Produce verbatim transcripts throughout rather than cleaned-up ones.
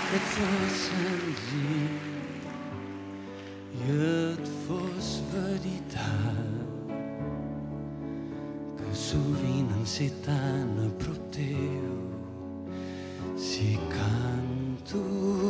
que et fos senzill i et fos veritat, que sovint en ser tan a prop teu, si canto,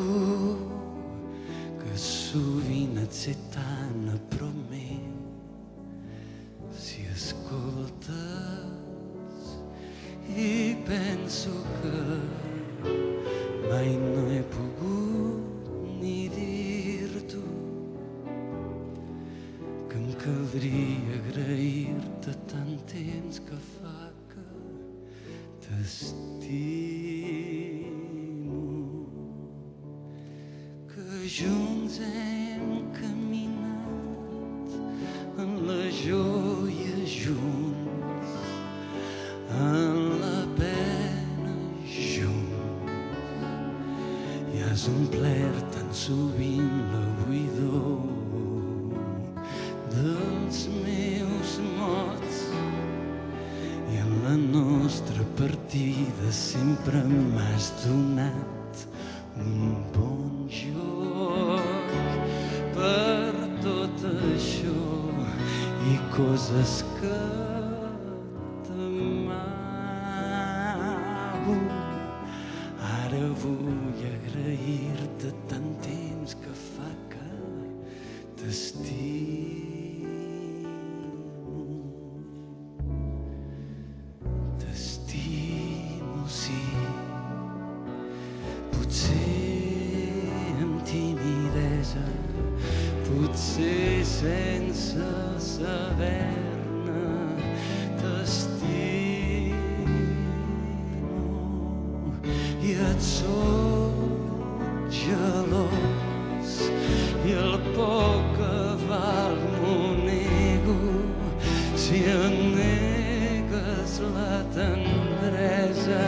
que sovint et sé tan a prop meu, si escoltes i penso que mai no he pogut ni dir-t'ho, que em caldria agrair-te tant temps que fa que t'estimo, que junts hem caminat en la joia junts, en la pena junts, i has omplert tan sovint la buidor dels meus mots, i en la nostra partida sempre m'has donat un bon joc. Per tot això i coses que t'amavo, ara vull agrair-te tant temps que fa que t'estimo. T'estimo, sí, potser amb timidesa, potser sense saber-ne, t'estimo i et soc gelós, i el poc que val m'ho nego, si em negues la tendresa,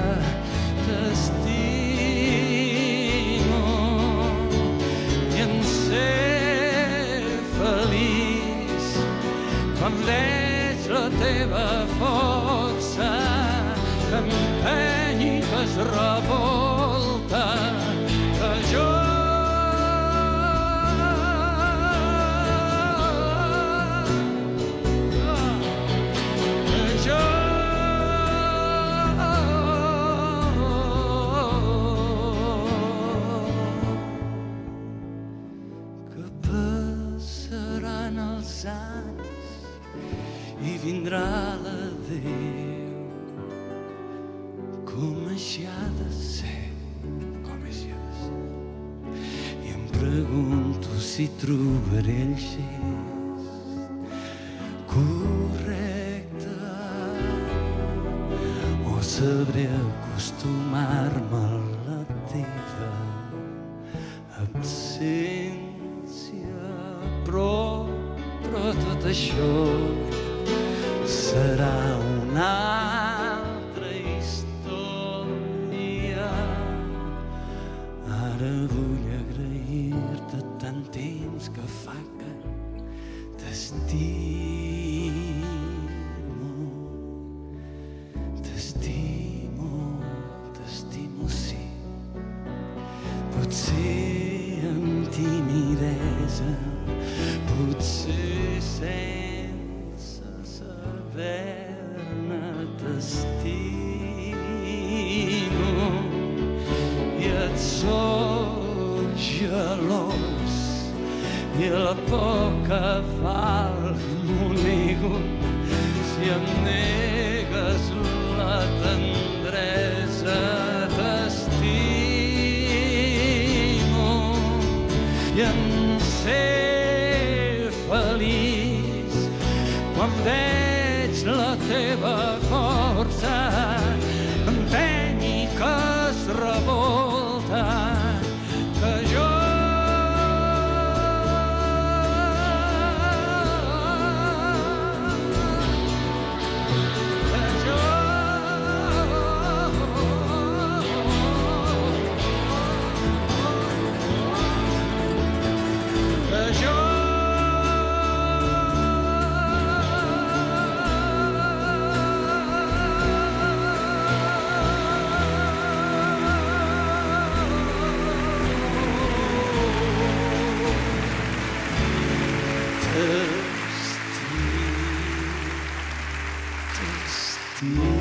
t'estimo i en ser feliç quan veig la teva força que empeny i que es revolta, que jo i vindrà l'adéu, com així ha de ser, com així ha de ser. I em pregunto si trobaré el gest correcte o sabré acostumar-me a la teva absència, però però tot això serà una altra història. Ara vull agrair-te tant temps que fa que t'estimo, t'estimo, t'estimo, sí, potser amb timidesa, potser sense saber-ne, t'estimo i et soc gelós, i el poc que val m'ho nego, si em negues la tendresa, t'estimo i en ser feliç quan veig la teva força empeny i que es revolta, que jo să știi, să știi.